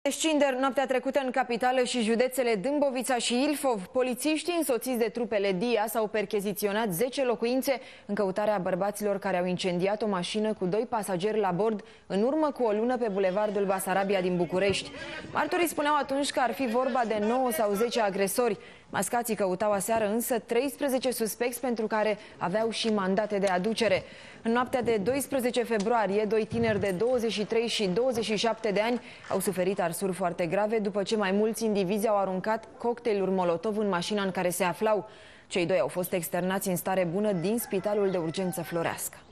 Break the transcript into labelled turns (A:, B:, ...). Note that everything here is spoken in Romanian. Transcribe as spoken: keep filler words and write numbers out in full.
A: Scinderi noaptea trecută în capitală și județele Dâmbovița și Ilfov. Polițiștii însoțiți de trupele D I A s-au percheziționat zece locuințe în căutarea bărbaților care au incendiat o mașină cu doi pasageri la bord în urmă cu o lună pe bulevardul Basarabia din București. Martorii spuneau atunci că ar fi vorba de nouă sau zece agresori. Mascații căutau aseară însă treisprezece suspecți pentru care aveau și mandate de aducere. În noaptea de doisprezece februarie, doi tineri de douăzeci și trei și douăzeci și șapte de ani au suferit arsuri foarte grave după ce mai mulți indivizi au aruncat cocktailuri Molotov în mașina în care se aflau. Cei doi au fost externați în stare bună din Spitalul de Urgență Floreasca.